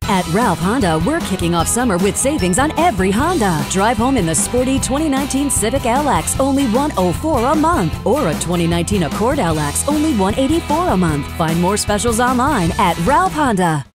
At Ralph Honda, we're kicking off summer with savings on every Honda. Drive home in the sporty 2019 Civic LX, only $104 a month. Or a 2019 Accord LX, only $184 a month. Find more specials online at Ralph Honda.